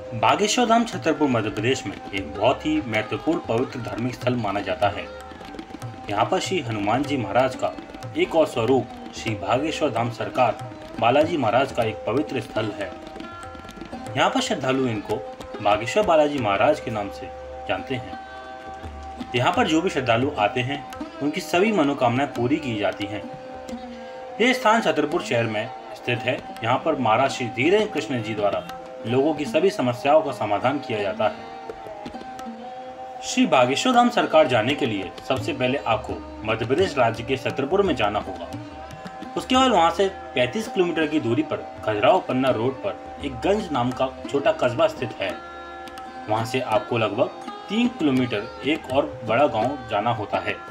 बागेश्वर धाम छतरपुर मध्य प्रदेश में एक बहुत ही महत्वपूर्ण पवित्र धार्मिक स्थल माना जाता है। यहाँ पर श्री हनुमान जी महाराज का एक और स्वरूप श्री बागेश्वर धाम सरकार बालाजी महाराज का एक पवित्र स्थल है। यहाँ पर श्रद्धालु इनको बागेश्वर बालाजी महाराज के नाम से जानते हैं। यहाँ पर जो भी श्रद्धालु आते हैं उनकी सभी मनोकामनाएं पूरी की जाती हैं। यह स्थान छतरपुर शहर में स्थित है। यहाँ पर महाराज श्री धीरेन्द्र कृष्ण जी द्वारा लोगों की सभी समस्याओं का समाधान किया जाता है। श्री बागेश्वर धाम सरकार जाने के लिए सबसे पहले आपको मध्य प्रदेश राज्य के छतरपुर में जाना होगा। उसके बाद वहां से 35 किलोमीटर की दूरी पर खजुराहो पन्ना रोड पर एक गंज नाम का छोटा कस्बा स्थित है। वहां से आपको लगभग 3 किलोमीटर एक और बड़ा गांव जाना होता है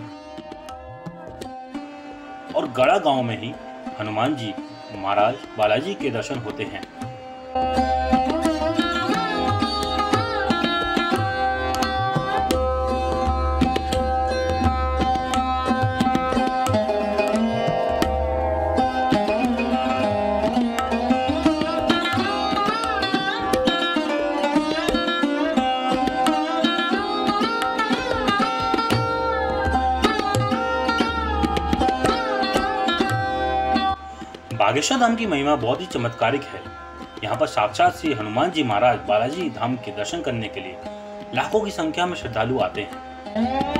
और गड़ा गांव में ही हनुमान जी महाराज बालाजी के दर्शन होते हैं। बागेश्वर धाम की महिमा बहुत ही चमत्कारिक है। यहाँ पर साक्षात श्री हनुमान जी महाराज बालाजी धाम के दर्शन करने के लिए लाखों की संख्या में श्रद्धालु आते हैं।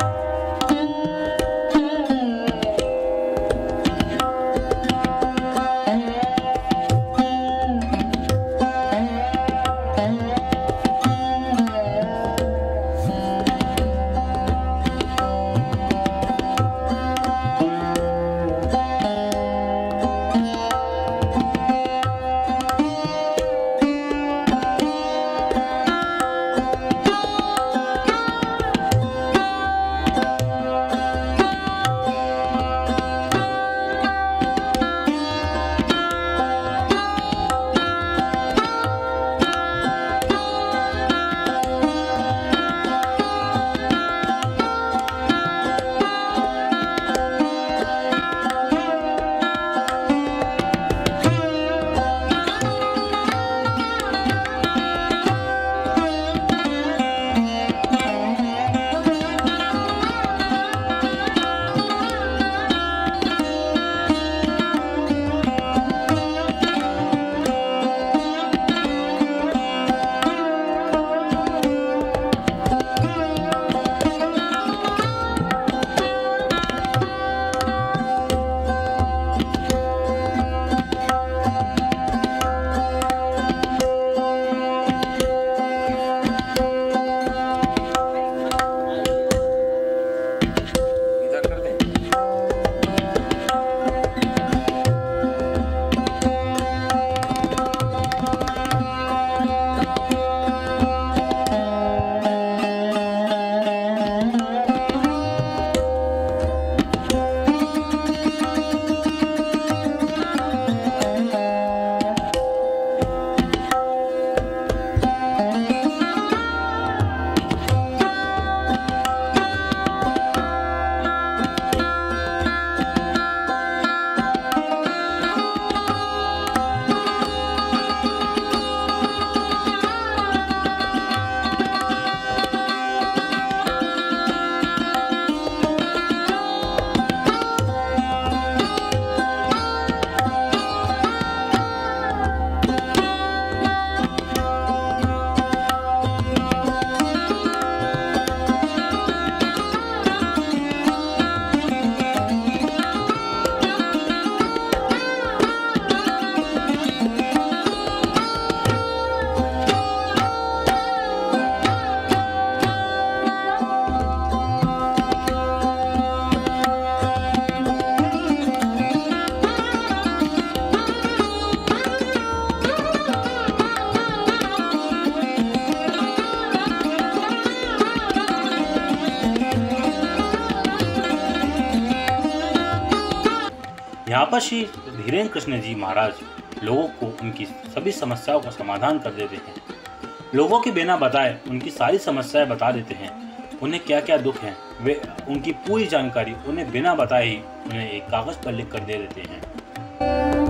यहाँ पर श्री धीरेन्द्र कृष्ण जी महाराज लोगों को उनकी सभी समस्याओं का समाधान कर देते हैं। लोगों के बिना बताए उनकी सारी समस्याएं बता देते हैं। उन्हें क्या क्या दुख हैं वे उनकी पूरी जानकारी उन्हें बिना बताए ही उन्हें एक कागज पर लिख कर दे देते हैं।